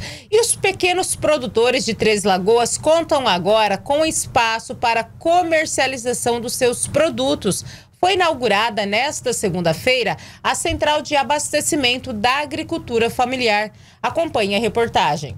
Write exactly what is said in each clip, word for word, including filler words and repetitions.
E os pequenos produtores de Três Lagoas contam agora com espaço para comercialização dos seus produtos. Foi inaugurada nesta segunda-feira a Central de Abastecimento da Agricultura Familiar. Acompanhe a reportagem.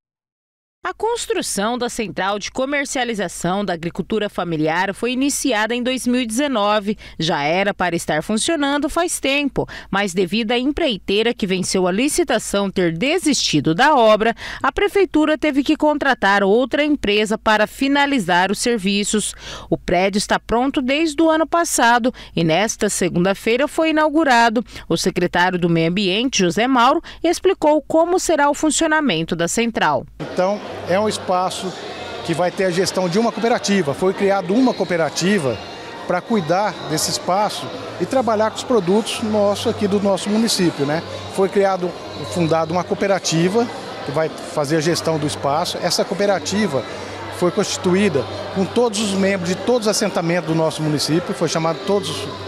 A construção da Central de Comercialização da Agricultura Familiar foi iniciada em dois mil e dezenove. Já era para estar funcionando faz tempo, mas devido à empreiteira que venceu a licitação ter desistido da obra, a Prefeitura teve que contratar outra empresa para finalizar os serviços. O prédio está pronto desde o ano passado e nesta segunda-feira foi inaugurado. O secretário do Meio Ambiente, José Mauro, explicou como será o funcionamento da central. Então, é um espaço que vai ter a gestão de uma cooperativa. Foi criada uma cooperativa para cuidar desse espaço e trabalhar com os produtos nossos aqui do nosso município, né? Foi criado, fundada uma cooperativa que vai fazer a gestão do espaço. Essa cooperativa foi constituída com todos os membros de todos os assentamentos do nosso município. Foi chamado todos,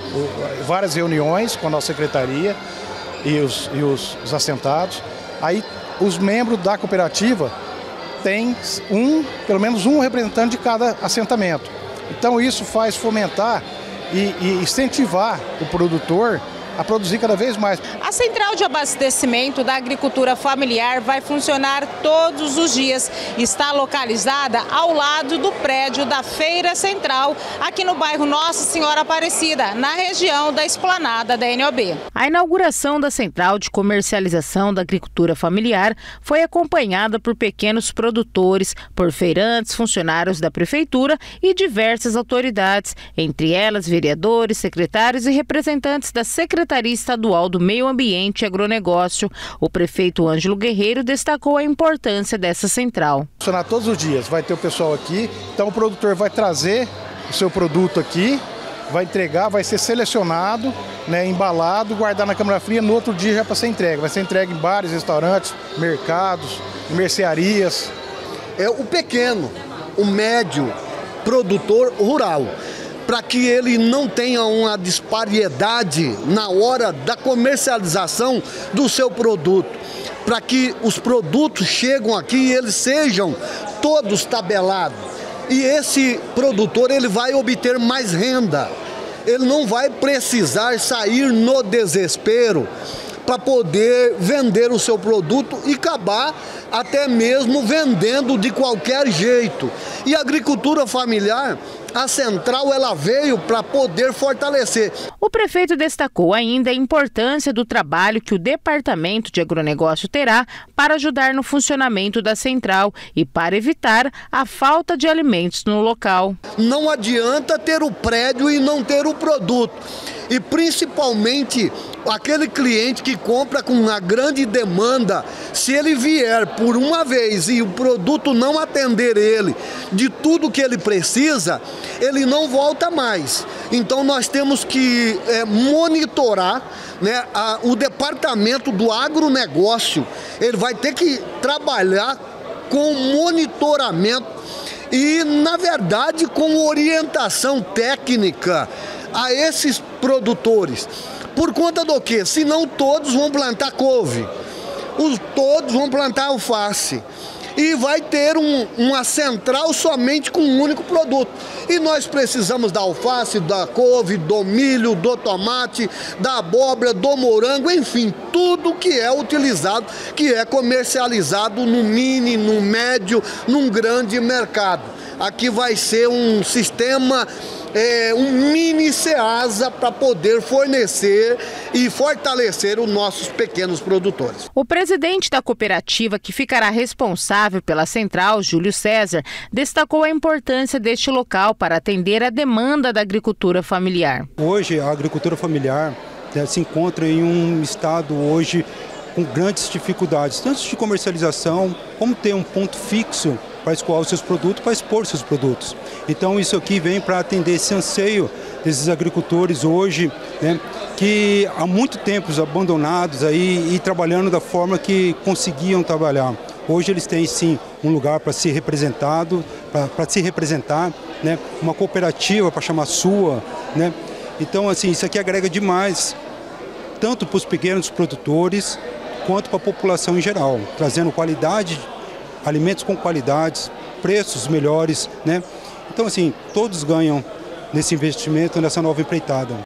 várias reuniões com a nossa secretaria e os, e os, os assentados. Aí os membros da cooperativa tem um, pelo menos um representante de cada assentamento. Então isso faz fomentar e, e incentivar o produtor a produzir cada vez mais. A Central de Abastecimento da Agricultura Familiar vai funcionar todos os dias. Está localizada ao lado do prédio da Feira Central, aqui no bairro Nossa Senhora Aparecida, na região da Esplanada da N O B. A inauguração da Central de Comercialização da Agricultura Familiar foi acompanhada por pequenos produtores, por feirantes, funcionários da Prefeitura e diversas autoridades, entre elas vereadores, secretários e representantes da Secretaria Secretaria Estadual do Meio Ambiente e Agronegócio. O prefeito Ângelo Guerreiro destacou a importância dessa central. Funcionar todos os dias, vai ter o pessoal aqui, então o produtor vai trazer o seu produto aqui, vai entregar, vai ser selecionado, né, embalado, guardar na câmara fria, no outro dia já para ser entregue. Vai ser entregue em bares, restaurantes, mercados, mercearias. É o pequeno, o médio produtor rural, para que ele não tenha uma disparidade na hora da comercialização do seu produto, para que os produtos cheguem aqui e eles sejam todos tabelados. E esse produtor ele vai obter mais renda, ele não vai precisar sair no desespero para poder vender o seu produto e acabar até mesmo vendendo de qualquer jeito. E a agricultura familiar, a central, ela veio para poder fortalecer. O prefeito destacou ainda a importância do trabalho que o Departamento de Agronegócio terá para ajudar no funcionamento da central e para evitar a falta de alimentos no local. Não adianta ter o prédio e não ter o produto. E principalmente aquele cliente que compra com uma grande demanda, se ele vier por uma vez e o produto não atender ele de tudo que ele precisa, ele não volta mais. Então nós temos que é, monitorar, né, a, o departamento do agronegócio, ele vai ter que trabalhar com monitoramento e, na verdade, com orientação técnica a esses produtores. Por conta do quê? Senão todos vão plantar couve, os, todos vão plantar alface. E vai ter um, uma central somente com um único produto. E nós precisamos da alface, da couve, do milho, do tomate, da abóbora, do morango, enfim, tudo que é utilizado, que é comercializado no mini, no médio, num grande mercado. Aqui vai ser um sistema, é, um mini SEASA para poder fornecer e fortalecer os nossos pequenos produtores. O presidente da cooperativa que ficará responsável pela central, Júlio César, destacou a importância deste local para atender a demanda da agricultura familiar. Hoje a agricultura familiar, né, se encontra em um estado hoje com grandes dificuldades, tanto de comercialização como ter um ponto fixo para escoar os seus produtos, para expor seus produtos. Então isso aqui vem para atender esse anseio desses agricultores hoje, né, que há muito tempo abandonados aí e trabalhando da forma que conseguiam trabalhar. Hoje eles têm sim um lugar para se representado, para se representar, né, uma cooperativa para chamar sua, né. Então assim, isso aqui agrega demais, tanto para os pequenos produtores, quanto para a população em geral, trazendo qualidade, alimentos com qualidades, preços melhores, né? Então, assim, todos ganham nesse investimento, nessa nova empreitada.